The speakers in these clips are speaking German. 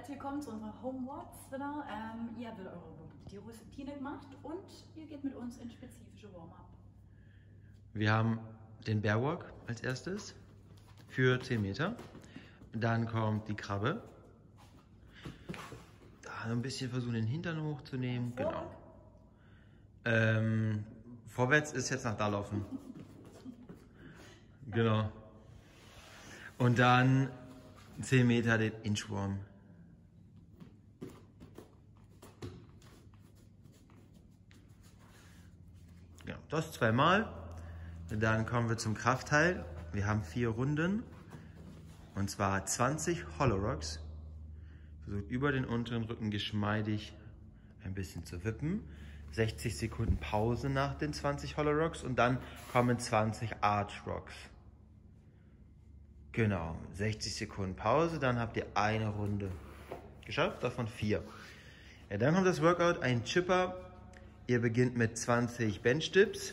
herzlich willkommen zu unserer Home Works wieder. Ihr habt eure Routine gemacht und ihr geht mit uns in spezifische Warm-up. Wir haben den Bear Walk als erstes für 10 Meter. Dann kommt die Krabbe. Da ein bisschen versuchen, den Hintern hochzunehmen. Genau. Vorwärts ist jetzt nach da laufen. Genau. Und dann 10 Meter den Inchworm. Ja, das zweimal. Dann kommen wir zum Kraftteil. Wir haben 4 Runden. Und zwar 20 Hollow Rocks. Versucht über den unteren Rücken geschmeidig ein bisschen zu wippen. 60 Sekunden Pause nach den 20 Hollow Rocks und dann kommen 20 Arch Rocks. Genau, 60 Sekunden Pause, dann habt ihr eine Runde geschafft, davon 4. Ja, dann kommt das Workout, ein Chipper. Ihr beginnt mit 20 Bench Dips.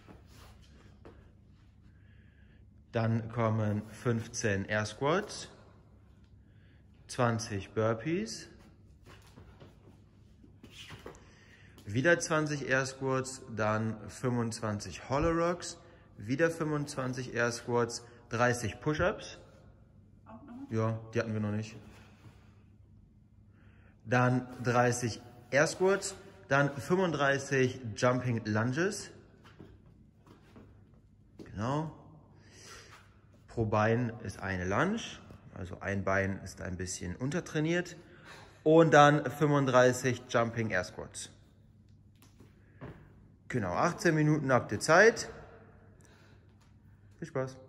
Dann kommen 15 Air Squats, 20 Burpees, wieder 20 Air Squats, dann 25 Hollow Rocks, wieder 25 Air Squats, 30 Push-Ups. Ja, die hatten wir noch nicht. Dann 30 Air Squats, dann 35 Jumping Lunges. Genau. Pro Bein ist eine Lunge, also ein Bein ist ein bisschen untertrainiert. Und dann 35 Jumping Air Squats. Genau, 18 Minuten habt ihr Zeit. Viel Spaß.